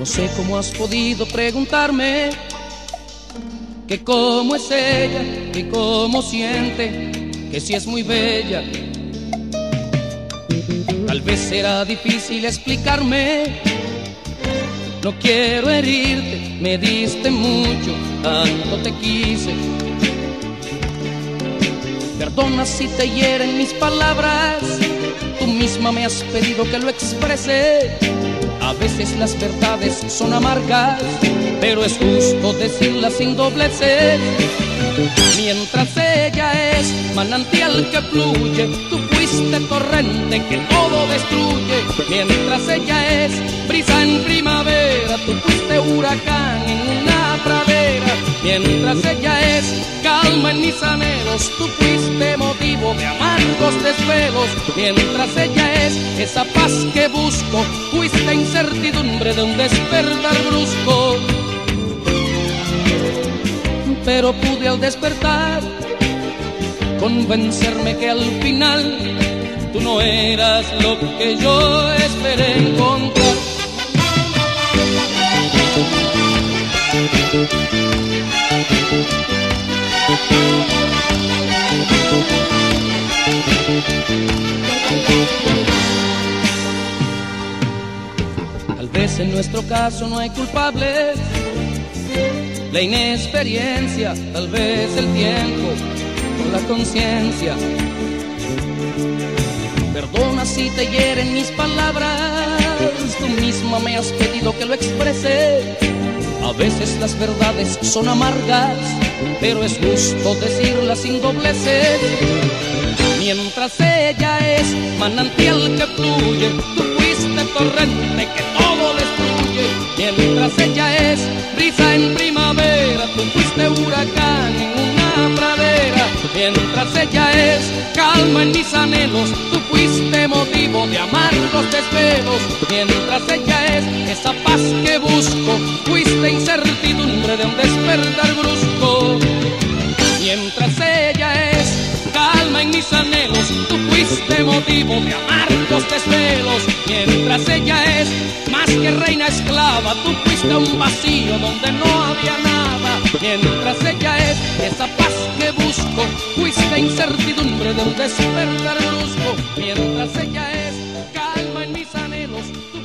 No sé cómo has podido preguntarme que cómo es ella, que cómo siente, que si es muy bella. Tal vez será difícil explicarme. No quiero herirte, me diste mucho, tanto te quise. Perdona si te hieren mis palabras, tú misma me has pedido que lo exprese. A veces las verdades son amargas, pero es justo decirlas sin dobleces. Mientras ella es manantial que fluye, tú fuiste torrente que todo destruye. Mientras ella es brisa en primavera, tú fuiste huracán en una pradera. Mientras ella es calma en mis anhelos, tú fuiste motivo de amargos desvelos. Mientras ella es esa paz que busco, fuiste incertidumbre de un despertar brusco. Pero pude al despertar convencerme que al final tú no eras lo que yo esperé encontrar. Tal vez en nuestro caso no hay culpables, la inexperiencia, tal vez el tiempo o la conciencia. Perdona si te hieren mis palabras, tú misma me has pedido que lo exprese. A veces las verdades son amargas, pero es justo decirlas sin dobleces. Mientras ella es manantial que fluye, tú fuiste torrente que todo destruye. Mientras ella es brisa en primavera, tú fuiste huracán en una pradera. Mientras ella es calma en mis anhelos, tú fuiste motivo de amargos desvelos. Mientras ella es esa paz que busco, fuiste incertidumbre de un despertar brusco. Mientras ella es calma en mis anhelos, tú fuiste motivo de amargos desvelos. Mientras ella es más que reina esclava, tú fuiste un vacío donde no había nada. Mientras ella es esa paz que busco, fuiste incertidumbre de un despertar brusco. Mientras ella es calma en mis anhelos, tú